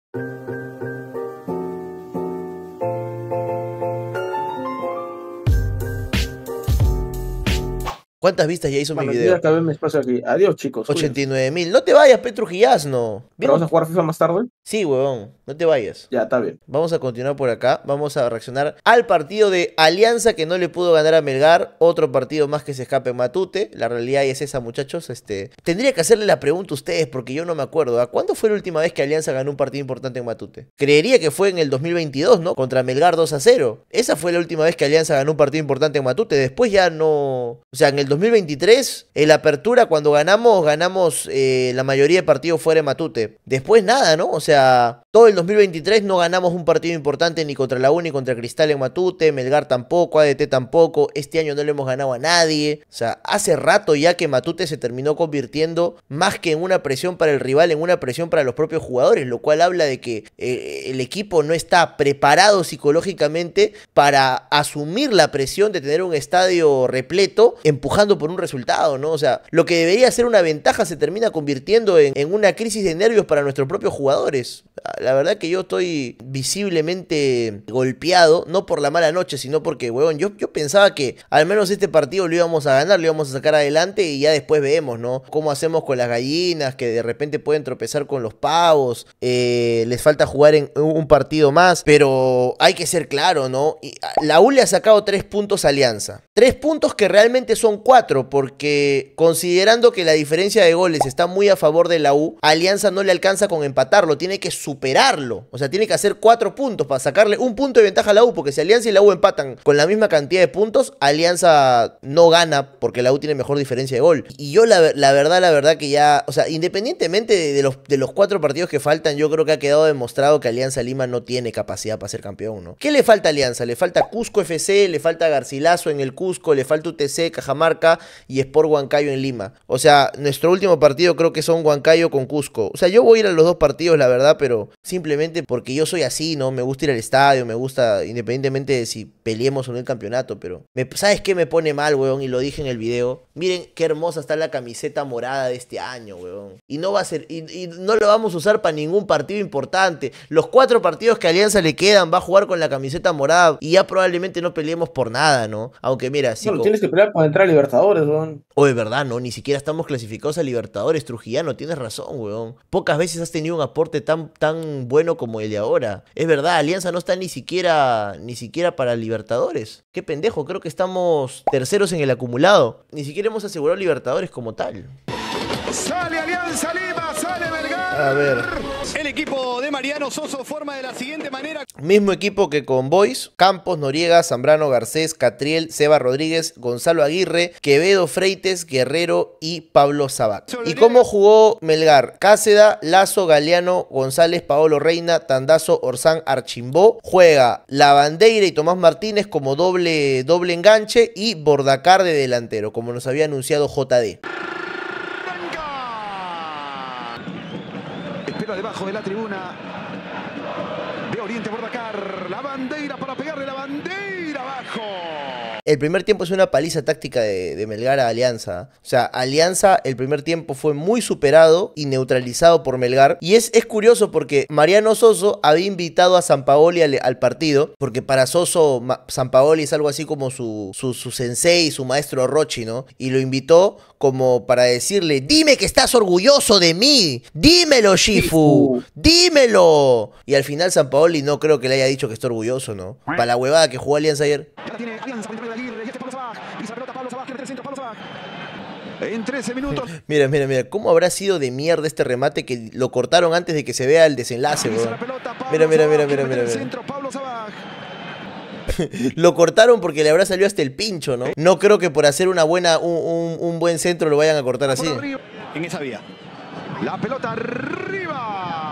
¿Cuántas vistas ya hizo mi video? Ya acabé mi espacio aquí. Adiós, chicos. 89.000. No te vayas, Petro Gillazno. ¿Pero vas a jugar FIFA más tarde? Sí, huevón. No te vayas. Ya, está bien. Vamos a continuar por acá. Vamos a reaccionar al partido de Alianza que no le pudo ganar a Melgar. Otro partido más que se escape en Matute. La realidad es esa, muchachos. Tendría que hacerle la pregunta a ustedes porque yo no me acuerdo. ¿A cuándo fue la última vez que Alianza ganó un partido importante en Matute? Creería que fue en el 2022, ¿no? Contra Melgar 2-0. Esa fue la última vez que Alianza ganó un partido importante en Matute. Después ya no... O sea, en el 2023, en la apertura, cuando ganamos la mayoría de partidos fuera de Matute. Después nada, ¿no? O sea, todo el 2023 no ganamos un partido importante ni contra la U ni contra Cristal en Matute. Melgar tampoco, ADT tampoco. Este año no le hemos ganado a nadie. O sea, hace rato ya que Matute se terminó convirtiendo más que en una presión para el rival, en una presión para los propios jugadores. Lo cual habla de que el equipo no está preparado psicológicamente para asumir la presión de tener un estadio repleto empujando por un resultado, ¿no? O sea, lo que debería ser una ventaja se termina convirtiendo en una crisis de nervios para nuestros propios jugadores. La verdad que yo estoy visiblemente golpeado, no por la mala noche, sino porque, huevón, yo pensaba que al menos este partido lo íbamos a ganar, lo íbamos a sacar adelante y ya después vemos, ¿no? Cómo hacemos con las gallinas, que de repente pueden tropezar con los pavos, les falta jugar en un partido más, pero hay que ser claro, ¿no? Y la U le ha sacado 3 puntos a Alianza. 3 puntos que realmente son 4, porque considerando que la diferencia de goles está muy a favor de la U, Alianza no le alcanza con empatarlo, tiene que superarlo. O sea, tiene que hacer 4 puntos para sacarle un punto de ventaja a la U, porque si Alianza y la U empatan con la misma cantidad de puntos, Alianza no gana porque la U tiene mejor diferencia de gol. Y yo la verdad que ya, o sea, independientemente de los 4 partidos que faltan, yo creo que ha quedado demostrado que Alianza Lima no tiene capacidad para ser campeón, ¿no? ¿Qué le falta a Alianza? Le falta Cusco FC, le falta Garcilaso en el Cusco, le falta UTC, Cajamarca y Sport Huancayo en Lima. O sea, nuestro último partido creo que son Huancayo con Cusco. O sea, yo voy a ir a los 2 partidos, la verdad, pero simplemente porque yo soy así, ¿no? Me gusta ir al estadio, me gusta, independientemente de si peleemos o no el campeonato, pero... ¿Sabes qué me pone mal, weón? Y lo dije en el video. Miren qué hermosa está la camiseta morada de este año, weón. Y no va a ser... Y no lo vamos a usar para ningún partido importante. Los 4 partidos que a Alianza le quedan va a jugar con la camiseta morada y ya probablemente no peleemos por nada, ¿no? Aunque mira, sí... Bueno, tienes que pelear para entrar a Libertadores, weón. Oh, es verdad, ¿no? Ni siquiera estamos clasificados a Libertadores, Trujillano, tienes razón, weón. Pocas veces has tenido un aporte tan bueno como el de ahora. Es verdad, Alianza no está ni siquiera para Libertadores. Qué pendejo, creo que estamos terceros en el acumulado. Ni siquiera hemos asegurado Libertadores como tal. Sale Alianza Lima, sale Melgar. A ver. El equipo de Mariano Soso forma de la siguiente manera. Mismo equipo que con Boys: Campos, Noriega, Zambrano, Garcés, Catriel, Seba Rodríguez, Gonzalo Aguirre, Quevedo, Freites, Guerrero y Pablo Sabac. ¿Y cómo jugó Melgar? Cáceda, Lazo, Galeano, González, Paolo Reina, Tandazo, Orsán, Archimbó. Juega Lavandeira y Tomás Martínez como doble enganche y Bordacar de delantero, como nos había anunciado JD. Espera debajo de la tribuna de Oriente Bordacar. La bandera para pegarle la bandera abajo. El primer tiempo es una paliza táctica de Melgar a Alianza. O sea, Alianza el primer tiempo fue muy superado y neutralizado por Melgar. Y es curioso porque Mariano Soso había invitado a Sampaoli al partido. Porque para Soso, Sampaoli es algo así como su sensei, su maestro Rochi, ¿no? Y lo invitó como para decirle: dime que estás orgulloso de mí. Dímelo, Shifu. Dímelo. Y al final Sampaoli no creo que le haya dicho que está orgulloso, ¿no? Para la huevada que jugó Alianza ayer. Tiene Alianza por Aguirre, y este Pablo Sabac. Y esa pelota Pablo Sabac, que mete el centro, Pablo Sabac. En 13 minutos. Mira, ¿cómo habrá sido de mierda este remate que lo cortaron antes de que se vea el desenlace, weón? Mira. Lo cortaron porque le habrá salido hasta el pincho, ¿no? No creo que por hacer un buen centro lo vayan a cortar así. En esa vía. La pelota arriba.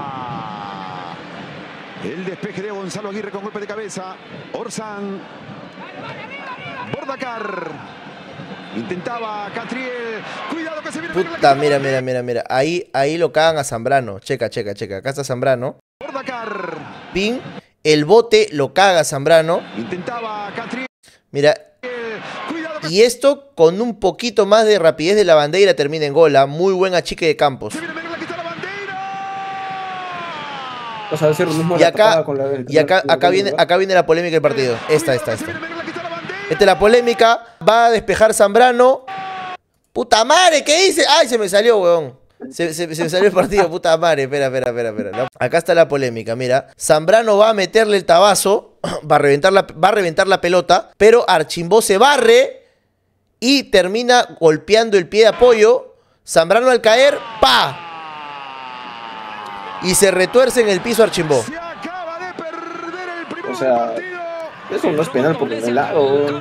El despeje de Gonzalo Aguirre con golpe de cabeza. Orsán. Bordacar. Intentaba Catriel. Cuidado que se viene. Puta, mira. Ahí lo cagan a Zambrano. Checa. Acá está Zambrano. Bordacar. Pin. El bote lo caga Zambrano. Intentaba Catriel. Mira. Y esto con un poquito más de rapidez de la bandera termina en gol. Muy buen achique de Campos. O sea, decir lo mismo Y de la acá, tapada con la- y acá viene la polémica del partido. Esta. Esta es la polémica. Va a despejar Zambrano. Puta madre, ¿qué dice? Ay, se me salió, weón. Se me salió el partido, puta madre. Espera. No. Acá está la polémica, mira. Zambrano va a meterle el tabazo. Va a reventar la pelota. Pero Archimbó se barre. Y termina golpeando el pie de apoyo. Zambrano al caer, ¡pa! Y se retuerce en el piso Archimbó. Se acaba de perder el primer O sea, partido. eso no es penal por ningún lado.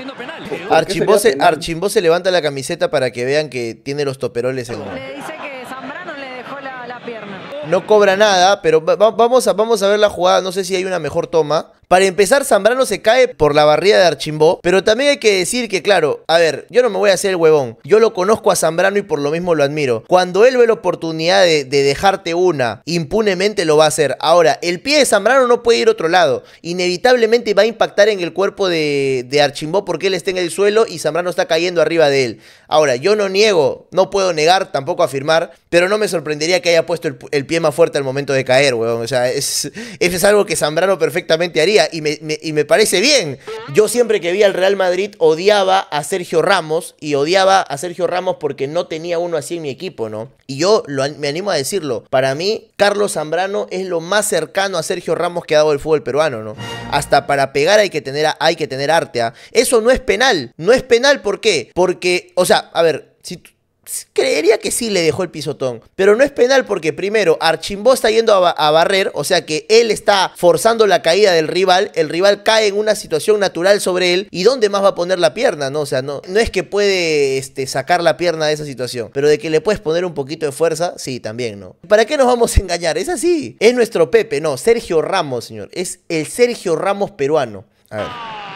Archimbó se levanta la camiseta para que vean que tiene los toperoles en... Le dice que Zambrano le dejó la pierna. No cobra nada, pero vamos a ver la jugada. No sé si hay una mejor toma. Para empezar, Zambrano se cae por la barrida de Archimbó. Pero también hay que decir que, claro, a ver, yo no me voy a hacer el huevón. Yo lo conozco a Zambrano y por lo mismo lo admiro. Cuando él ve la oportunidad de dejarte una, impunemente lo va a hacer. Ahora, el pie de Zambrano no puede ir a otro lado. Inevitablemente va a impactar en el cuerpo de Archimbó porque él está en el suelo y Zambrano está cayendo arriba de él. Ahora, yo no niego, no puedo negar, tampoco afirmar, pero no me sorprendería que haya puesto el pie más fuerte al momento de caer, huevón. O sea, eso es algo que Zambrano perfectamente haría. Y me parece bien. Yo siempre que vi al Real Madrid odiaba a Sergio Ramos. Y odiaba a Sergio Ramos porque no tenía uno así en mi equipo, ¿no? Y yo me animo a decirlo. Para mí, Carlos Zambrano es lo más cercano a Sergio Ramos que ha dado el fútbol peruano, ¿no? Hasta para pegar hay que tener arte, ¿eh? Eso no es penal. No es penal, ¿por qué? Porque, o sea, a ver, creería que sí le dejó el pisotón, pero no es penal porque primero Archimbó está yendo a barrer, o sea que él está forzando la caída del rival, el rival cae en una situación natural sobre él, y ¿dónde más va a poner la pierna? No, o sea, no es que puede sacar la pierna de esa situación, pero de que le puedes poner un poquito de fuerza, sí, también, ¿no? ¿Para qué nos vamos a engañar? Es así, es nuestro Pepe, no, Sergio Ramos, señor, es el Sergio Ramos peruano. A ver.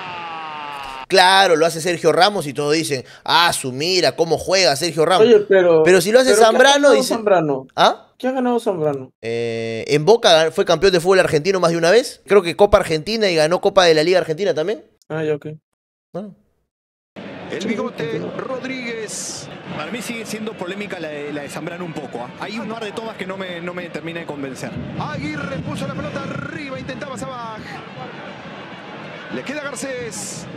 Claro, lo hace Sergio Ramos y todos dicen, mira cómo juega Sergio Ramos. Oye, pero si lo hace Zambrano, dice... Zambrano? ¿Ah? ¿Qué ha ganado Zambrano? En Boca fue campeón de fútbol argentino más de una vez. Creo que Copa Argentina y ganó Copa de la Liga Argentina también. Ah, ya, ok. Bueno. El bigote Rodríguez. Para mí sigue siendo polémica la de Zambrano un poco, ¿eh? Hay un par de tomas que no me termina de convencer. Aguirre puso la pelota arriba, intentaba Sabaj. Le queda Garcés.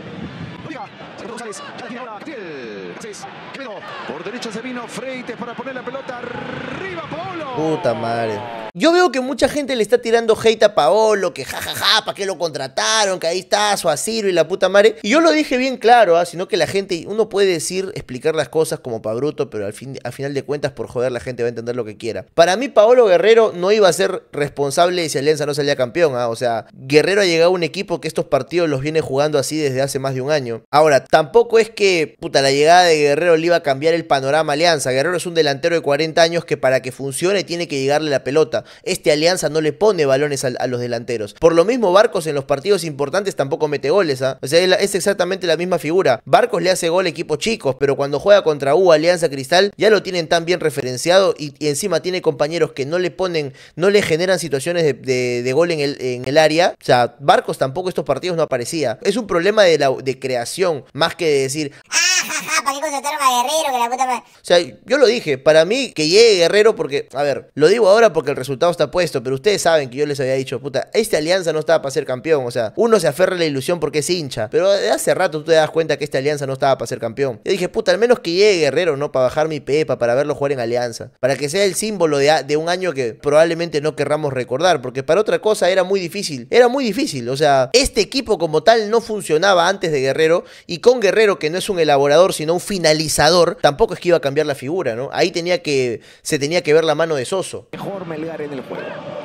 Por derecha se vino Freites para poner la pelota arriba, Paolo. Puta madre. Yo veo que mucha gente le está tirando hate a Paolo, que jajaja, ¿para qué lo contrataron? Que ahí está su asilo y la puta madre. Y yo lo dije bien claro, sino que la gente, uno puede explicar las cosas como pa' bruto, pero al final de cuentas, por joder, la gente va a entender lo que quiera. Para mí, Paolo Guerrero no iba a ser responsable si Alianza no salía campeón, O sea, Guerrero ha llegado a un equipo que estos partidos los viene jugando así desde hace más de un año. Ahora, tampoco es que, la llegada de Guerrero le iba a cambiar el panorama a Alianza. Guerrero es un delantero de 40 años que para que funcione tiene que llegarle la pelota. Alianza no le pone balones a los delanteros. Por lo mismo, Barcos en los partidos importantes tampoco mete goles, O sea, es exactamente la misma figura. Barcos le hace gol a equipos chicos, pero cuando juega contra Alianza Cristal, ya lo tienen tan bien referenciado y encima tiene compañeros que no le generan situaciones de gol en el área. O sea, Barcos tampoco estos partidos no aparecía. Es un problema de creación, más que de decir, ¿para qué contrataron a Guerrero? Que la puta madre. O sea, yo lo dije, para mí que llegue Guerrero porque, a ver, lo digo ahora porque el resultado está puesto, pero ustedes saben que yo les había dicho, Alianza no estaba para ser campeón, o sea, uno se aferra a la ilusión porque es hincha, pero de hace rato tú te das cuenta que Alianza no estaba para ser campeón. Yo dije, al menos que llegue Guerrero, ¿no? Para bajar mi pepa, para verlo jugar en Alianza, para que sea el símbolo de un año que probablemente no querramos recordar, porque para otra cosa era muy difícil, o sea, este equipo como tal no funcionaba antes de Guerrero, y con Guerrero, que no es un elaborador, sino un finalizador, tampoco es que iba a cambiar la figura, ¿no? Ahí se tenía que ver la mano de Soso. Mejor Melgar en el juego.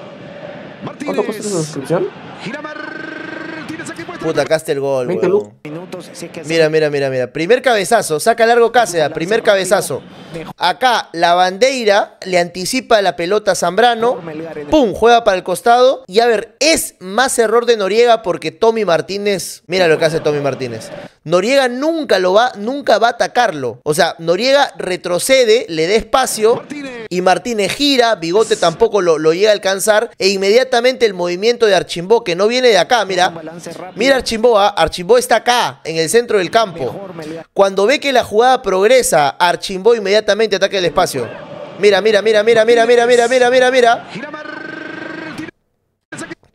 ¿Cuánto cuesta esa suscripción? Gira Martínez aquí puesto. Acá está el gol, 20 weón. Minutos, si es que Mira. Primer cabezazo, saca largo Cáceres, primer cabezazo. Acá la bandera le anticipa la pelota a Zambrano. Pum, juega para el costado. Y a ver, es más error de Noriega porque Tommy Martínez, mira lo que hace Tommy Martínez. Noriega nunca va a atacarlo. O sea, Noriega retrocede, le da espacio y Martínez gira, Bigote tampoco lo llega a alcanzar, e inmediatamente el movimiento de Archimbó, que no viene de acá, mira Archimbó está acá, en el centro del campo. Cuando ve que la jugada progresa, Archimbó inmediatamente ataca el espacio. Mira.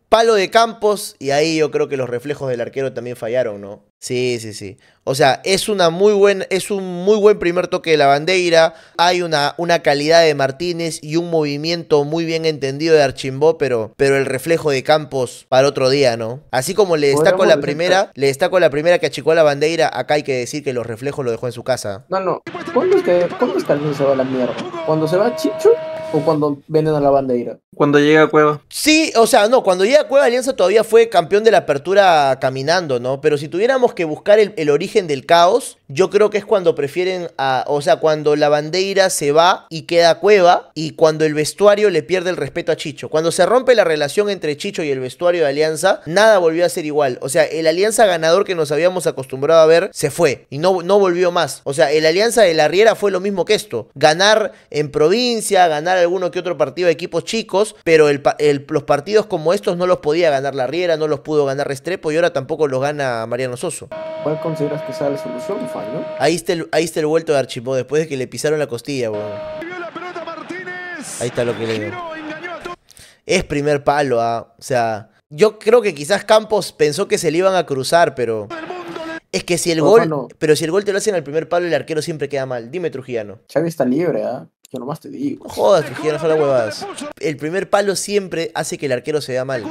Palo de Campos, y ahí yo creo que los reflejos del arquero también fallaron, ¿no? Sí, sí, sí. O sea, es un muy buen primer toque de Lavandeira. Hay una calidad de Martínez y un movimiento muy bien entendido de Archimbó, pero el reflejo de Campos para otro día, ¿no? Así como le destaco la primera que achicó a Lavandeira, acá hay que decir que los reflejos lo dejó en su casa. No. ¿Cuándo es que Alianza se va a la mierda? ¿Cuando se va Chicho o cuando venden a Lavandeira? Cuando llega a Cueva. Sí, o sea, no, cuando llega a Cueva Alianza todavía fue campeón de la apertura caminando, ¿no? Pero si tuviéramos que buscar el origen del caos, yo creo que es cuando prefieren o sea, cuando Lavandeira se va y queda Cueva, y cuando el vestuario le pierde el respeto a Chicho. Cuando se rompe la relación entre Chicho y el vestuario de Alianza, nada volvió a ser igual. O sea, el Alianza ganador que nos habíamos acostumbrado a ver se fue y no volvió más. O sea, el Alianza de la Riera fue lo mismo que esto. Ganar en provincia, ganar alguno que otro partido de equipos chicos, pero los partidos como estos no los podía ganar la Riera, no los pudo ganar Restrepo y ahora tampoco los gana Mariano Soso. ¿Cuál consideras que sea la solución, ¿no? Ahí está el vuelto de Archimbó después de que le pisaron la costilla, weón. Ahí está lo que le digo. Es primer palo, o sea, yo creo que quizás Campos pensó que se le iban a cruzar, pero es que si el gol te lo hacen al primer palo, el arquero siempre queda mal. Dime, Trujillano. Xavi está libre, yo nomás te digo. No jodas, Trujillano, son las huevadas. El primer palo siempre hace que el arquero se vea mal.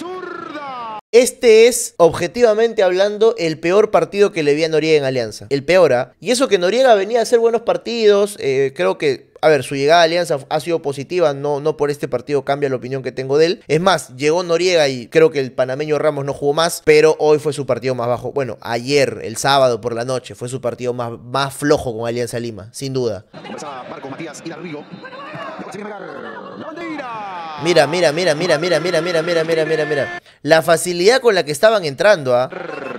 Este es, objetivamente hablando, el peor partido que le vi a Noriega en Alianza. El peor, ¿ah? Y eso que Noriega venía a hacer buenos partidos, creo que, a ver, su llegada a Alianza ha sido positiva, no por este partido cambia la opinión que tengo de él. Es más, llegó Noriega y creo que el panameño Ramos no jugó más, pero hoy fue su partido más bajo. Bueno, ayer, el sábado por la noche, fue su partido más flojo con Alianza Lima, sin duda. Mira. La facilidad con la que estaban entrando, ¿ah?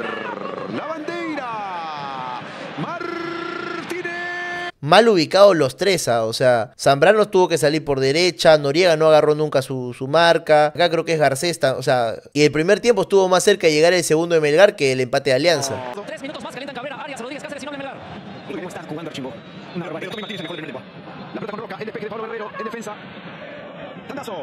Mal ubicados los tres, o sea, Zambrano tuvo que salir por derecha, Noriega no agarró nunca su marca, acá creo que es Garcés, o sea, y el primer tiempo estuvo más cerca de llegar el segundo de Melgar que el empate de Alianza. 3 minutos más calientan Cabrera, Arias, Rodríguez, Cáceres y no de Melgar. ¿Cómo está jugando Archimbó? Una barbaridad. La pelota con Roca, el despeje de Pablo Guerrero, en defensa. Tandazo.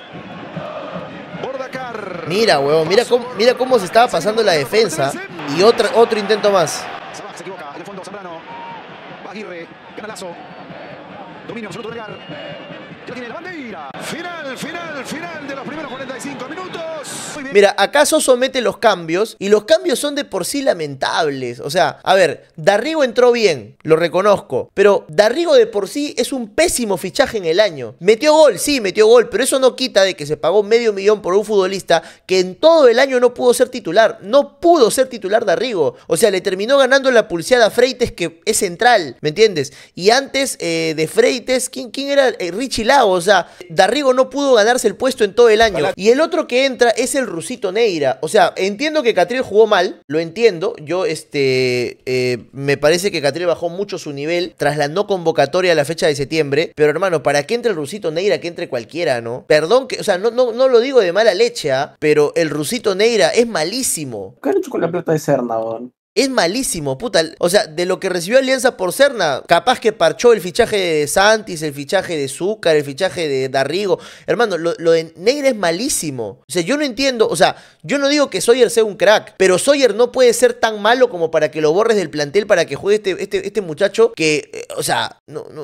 Bordacar. Mira, huevón, mira cómo se estaba pasando la defensa. Y otro intento más. Sabaj se equivoca, en el fondo Zambrano. Aguirre, canalazo. Dominio absoluto de Melgar. Ya tiene la bandera. Final de los primeros 45 minutos. Mira, acá Soso mete los cambios y los cambios son de por sí lamentables. O sea, a ver, Darrigo entró bien, lo reconozco, pero Darrigo de por sí es un pésimo fichaje en el año. Metió gol, sí, metió gol, pero eso no quita de que se pagó $500,000 por un futbolista que en todo el año no pudo ser titular. No pudo ser titular Darrigo. O sea, le terminó ganando la pulseada a Freites, que es central, ¿me entiendes? Y antes de Freites, ¿quién era? Richie Lago. O sea, Darrigo no pudo ganarse el puesto en todo el año. Y el otro que entra es el Rusito Neira. O sea, entiendo que Catriel jugó mal, lo entiendo. Yo, me parece que Catriel bajó mucho su nivel tras la no convocatoria a la fecha de septiembre. Pero hermano, para que entre el Rusito Neira, que entre cualquiera, ¿no? Perdón, o sea, no lo digo de mala leche, pero el Rusito Neira es malísimo. ¿Qué han hecho con la plata de Serna, weón? Es malísimo, puta. O sea, de lo que recibió Alianza por Serna, capaz que parchó el fichaje de Santis, el fichaje de Zúcar, el fichaje de Darrigo. Hermano, lo de Neira es malísimo. O sea, yo no entiendo. O sea, yo no digo que Sawyer sea un crack, pero Sawyer no puede ser tan malo como para que lo borres del plantel para que juegue este muchacho que, o sea,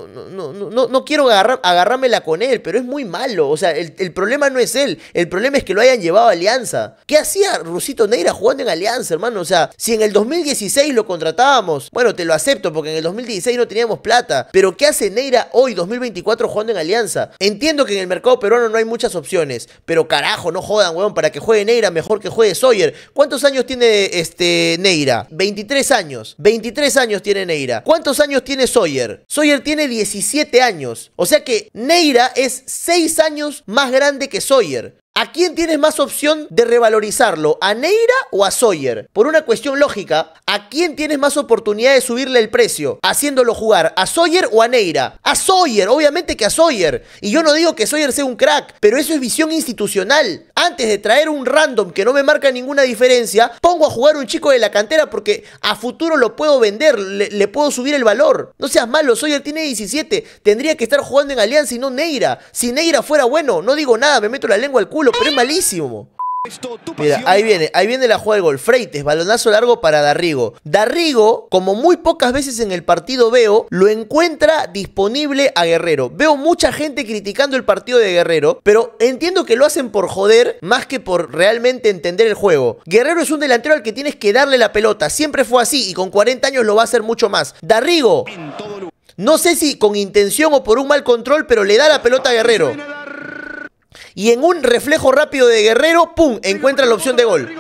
no quiero agarrármela con él, pero es muy malo. O sea, el problema no es él. El problema es que lo hayan llevado a Alianza. ¿Qué hacía Rusito Neira jugando en Alianza, hermano? O sea, si en el 2016 lo contratábamos, bueno, te lo acepto porque en el 2016 no teníamos plata, pero ¿qué hace Neira hoy 2024 jugando en Alianza? Entiendo que en el mercado peruano no hay muchas opciones, pero carajo, no jodan, weón, para que juegue Neira mejor que juegue Sawyer. ¿Cuántos años tiene Neira? 23 años. 23 años tiene Neira. ¿Cuántos años tiene Sawyer? Sawyer tiene 17 años. O sea que Neira es 6 años más grande que Sawyer. ¿A quién tienes más opción de revalorizarlo? ¿A Neira o a Sawyer? Por una cuestión lógica, ¿a quién tienes más oportunidad de subirle el precio? Haciéndolo jugar, ¿a Sawyer o a Neira? A Sawyer, obviamente que a Sawyer. Y yo no digo que Sawyer sea un crack, pero eso es visión institucional. Antes de traer un random que no me marca ninguna diferencia, pongo a jugar un chico de la cantera porque a futuro lo puedo vender, le puedo subir el valor. No seas malo, Sawyer tiene 17, tendría que estar jugando en Alianza y no Neira. Si Neira fuera bueno, no digo nada, me meto la lengua al culo, pero es malísimo. Mira, ahí viene la jugada del gol. Freites, balonazo largo para Darrigo. Darrigo, como muy pocas veces en el partido veo, lo encuentra disponible a Guerrero. Veo mucha gente criticando el partido de Guerrero, pero entiendo que lo hacen por joder más que por realmente entender el juego. Guerrero es un delantero al que tienes que darle la pelota. Siempre fue así y con 40 años lo va a hacer mucho más. Darrigo, no sé si con intención o por un mal control, pero le da la pelota a Guerrero. Y en un reflejo rápido de Guerrero, ¡pum!, encuentra la opción de gol.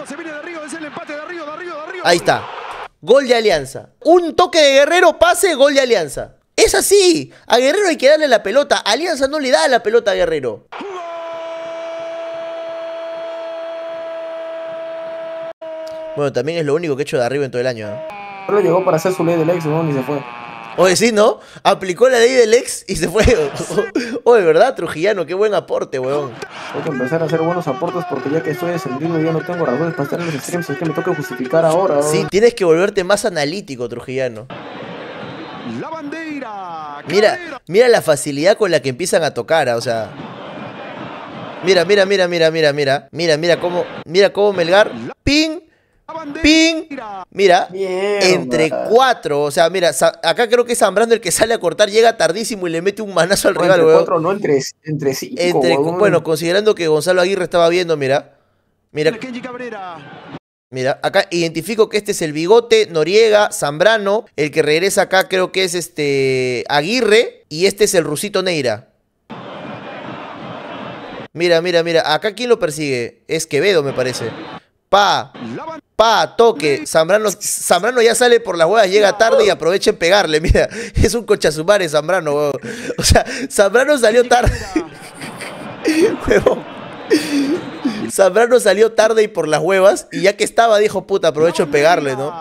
Ahí está. Gol de Alianza. Un toque de Guerrero, pase, gol de Alianza. Es así. A Guerrero hay que darle la pelota. Alianza no le da la pelota a Guerrero. Bueno, también es lo único que he hecho de arriba en todo el año, ¿eh? Solo llegó para hacer su ley del ex, ¿no? Y se fue. Oye, sí, ¿no? Aplicó la ley del ex y se fue. Oye, ¿verdad, Trujillano? Qué buen aporte, weón. Tengo que empezar a hacer buenos aportes porque ya que estoy descendido ya no tengo razones para estar en los extremos. Es que me toca justificar ahora, ¿no? Sí, tienes que volverte más analítico, Trujillano. La bandera. Mira la facilidad con la que empiezan a tocar, o sea. Mira cómo Melgar. ¡Ping! ¡Ping! Mira, Mierda. entre 4. O sea, mira, acá creo que es Zambrano el que sale a cortar, llega tardísimo y le mete un manazo al rival, entre weón. 4, no, entre 5. Bueno, considerando que Gonzalo Aguirre estaba viendo, mira, acá identifico que este es el Bigote, Noriega, Zambrano. El que regresa acá creo que es Aguirre. Y este es el Rusito Neira. Mira, acá ¿quién lo persigue? Es Quevedo, me parece. Toque. Zambrano ya sale por las huevas, llega tarde y aprovecha en pegarle. Mira, es un cochazumare Zambrano, huevón. O sea, Zambrano salió tarde. Huevón. Zambrano salió tarde y por las huevas. Y ya que estaba, dijo, puta, aprovecho en pegarle, ¿no?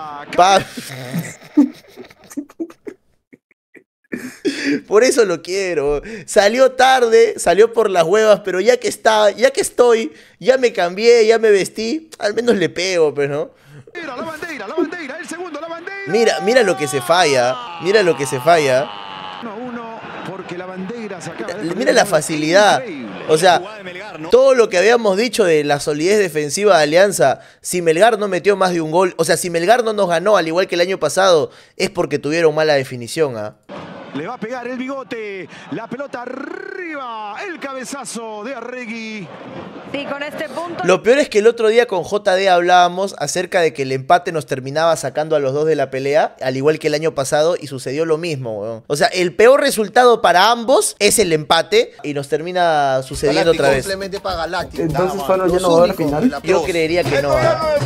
Por eso lo quiero. Salió tarde, salió por las huevas, pero ya que estoy, ya me cambié, ya me vestí, al menos le pego, pues, ¿no? La bandera, el segundo, la bandera. Mira lo que se falla. Mira lo que se falla. 1-1, porque la bandera se acaba de... Mira la facilidad. O sea, todo lo que habíamos dicho de la solidez defensiva de Alianza, si Melgar no metió más de un gol, o sea, si Melgar no nos ganó al igual que el año pasado, es porque tuvieron mala definición, ¿ah? Le va a pegar el Bigote, la pelota arriba, el cabezazo de Arregui. Sí, con este punto. Lo peor es que el otro día con JD hablábamos acerca de que el empate nos terminaba sacando a los dos de la pelea, al igual que el año pasado, y sucedió lo mismo, weón. O sea, el peor resultado para ambos es el empate y nos termina sucediendo otra vez. Simplemente para Galáctico. Entonces, Fano, ya no va a haber final. Yo creería que no.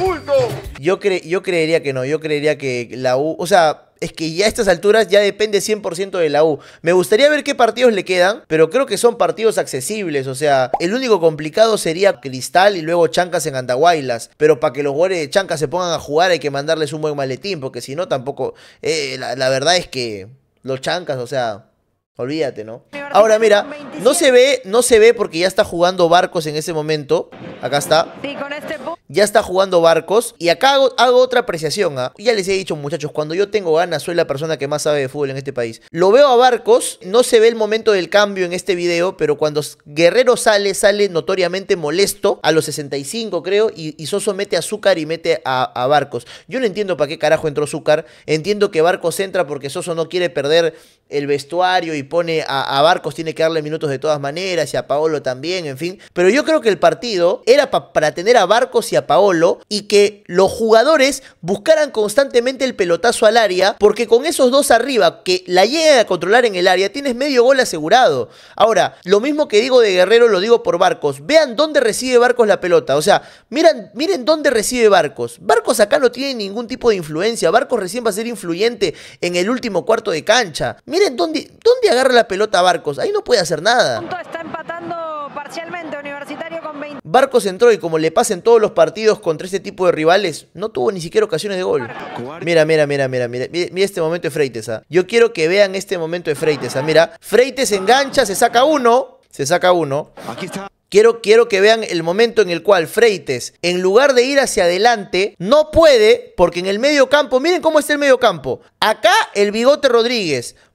Yo creería que no. Yo creería que la U, o sea, es que ya a estas alturas ya depende 100% de la U. Me gustaría ver qué partidos le quedan, pero creo que son partidos accesibles. O sea, el único complicado sería Cristal y luego Chancas en Andahuaylas. Pero para que los jugadores de Chancas se pongan a jugar hay que mandarles un buen maletín, porque si no tampoco... la verdad es que los Chancas, o sea... Olvídate, ¿no? Ahora mira, no se ve porque ya está jugando Barcos en ese momento. Acá está. Sí, con este Ya está jugando Barcos. Y acá hago otra apreciación, ¿ah? Ya les he dicho, muchachos, cuando yo tengo ganas, soy la persona que más sabe de fútbol en este país. Lo veo a Barcos, no se ve el momento del cambio en este video, pero cuando Guerrero sale notoriamente molesto a los 65, creo, y Soso mete a Zúcar y mete a Barcos. Yo no entiendo para qué carajo entró Zúcar. Entiendo que Barcos entra porque Soso no quiere perder el vestuario y pone a Barcos, tiene que darle minutos de todas maneras, y a Paolo también, en fin. Pero yo creo que el partido era para tener a Barcos y a Paolo, y que los jugadores buscaran constantemente el pelotazo al área, porque con esos dos arriba que la llegan a controlar en el área, tienes medio gol asegurado. Ahora, lo mismo que digo de Guerrero lo digo por Barcos. Vean dónde recibe Barcos la pelota. O sea, miren dónde recibe Barcos. Barcos acá no tiene ningún tipo de influencia. Barcos recién va a ser influyente en el último cuarto de cancha. Miren dónde agarra la pelota a Barcos. Ahí no puede hacer nada. Está empatando parcialmente Universitario con 20. Barcos entró y como le pasa en todos los partidos contra este tipo de rivales, no tuvo ni siquiera ocasiones de gol. Mira este momento de Freites, ¿ah? Yo quiero que vean este momento de Freites, ¿ah? Mira, Freites engancha, se saca uno. Aquí está. Quiero que vean el momento en el cual Freites, en lugar de ir hacia adelante, no puede, porque en el medio campo, miren cómo está el medio campo. Acá el Bigote Rodríguez.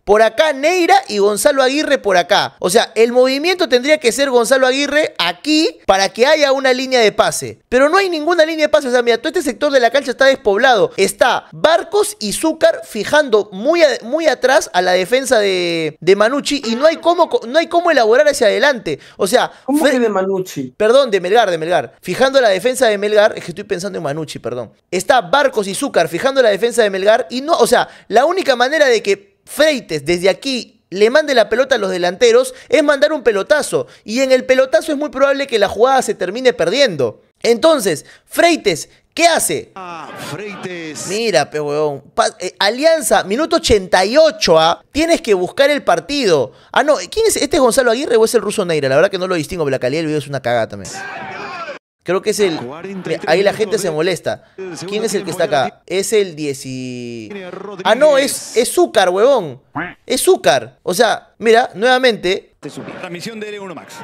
por acá Neira y Gonzalo Aguirre por acá. O sea, el movimiento tendría que ser Gonzalo Aguirre aquí para que haya una línea de pase. Pero no hay ninguna línea de pase. O sea, mira, todo este sector de la cancha está despoblado. Está Barcos y Zúcar fijando muy atrás a la defensa de Manucci y no hay cómo elaborar hacia adelante. O sea, ¿Cómo que de Manucci? Perdón, de Melgar. Fijando la defensa de Melgar, es que estoy pensando en Manucci, perdón. Está Barcos y Zúcar fijando la defensa de Melgar y no, o sea, la única manera de que Freites desde aquí le mande la pelota a los delanteros es mandar un pelotazo. Y en el pelotazo es muy probable que la jugada se termine perdiendo. Entonces, Freites, ¿qué hace? Freites. Mira, pe huevón. Alianza, minuto 88, ¿ah? Tienes que buscar el partido. Ah, no, ¿quién es? ¿Este es Gonzalo Aguirre o es el ruso Neira? La verdad que no lo distingo, pero la calidad del video es una cagada también. Creo que es el... Mira, ahí la gente se molesta. ¿Quién es el que está acá? Es el 10 y... Ah, no, es Zúcar, huevón. Es Zúcar. O sea, mira, nuevamente... Transmisión de L1 Max.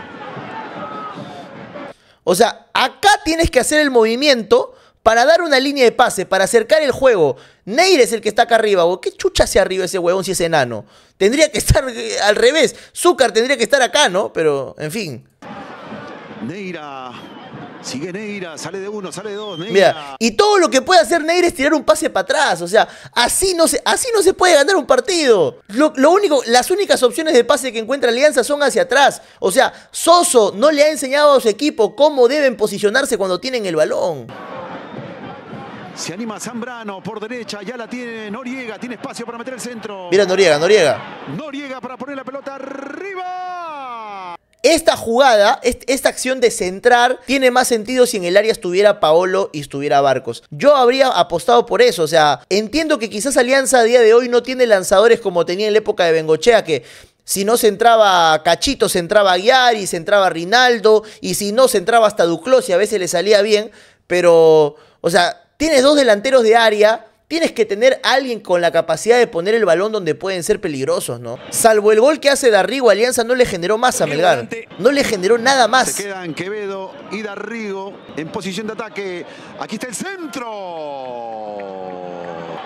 O sea, acá tienes que hacer el movimiento para dar una línea de pase, para acercar el juego. Neira es el que está acá arriba. ¿Qué chucha hacia arriba ese huevón si es enano? Tendría que estar al revés. Zúcar tendría que estar acá, ¿no? Pero, en fin. Neira. Sigue Neira, sale de uno, sale de dos, Neira. Mira, y todo lo que puede hacer Neira es tirar un pase para atrás. O sea, así no se puede ganar un partido. Las únicas opciones de pase que encuentra Alianza son hacia atrás. O sea, Soso no le ha enseñado a su equipo cómo deben posicionarse cuando tienen el balón. Se anima Zambrano por derecha, ya la tiene Noriega, tiene espacio para meter el centro. Mira Noriega. Noriega para poner la pelota arriba. Esta jugada, esta acción de centrar, tiene más sentido si en el área estuviera Paolo y estuviera Barcos. Yo habría apostado por eso, o sea, entiendo que quizás Alianza a día de hoy no tiene lanzadores como tenía en la época de Bengochea, que si no se entraba Cachito, se entraba Aguiar, se entraba Rinaldo, y si no se entraba hasta Duclos y a veces le salía bien, pero, o sea, tienes dos delanteros de área. Tienes que tener a alguien con la capacidad de poner el balón donde pueden ser peligrosos, ¿no? Salvo el gol que hace Darrigo, Alianza no le generó más a Melgar. No le generó nada más. Se quedan Quevedo y Darrigo en posición de ataque. Aquí está el centro.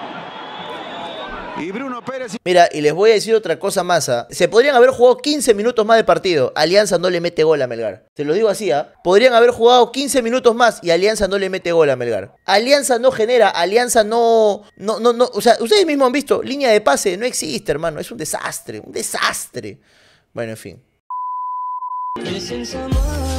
Y Bruno Pérez. Mira, y les voy a decir otra cosa más. Se podrían haber jugado 15 minutos más de partido. Alianza no le mete gol a Melgar. Te lo digo así, Podrían haber jugado 15 minutos más y Alianza no le mete gol a Melgar. Alianza no genera, Alianza no. O sea, ustedes mismos han visto, línea de pase no existe, hermano. Es un desastre, un desastre. Bueno, en fin.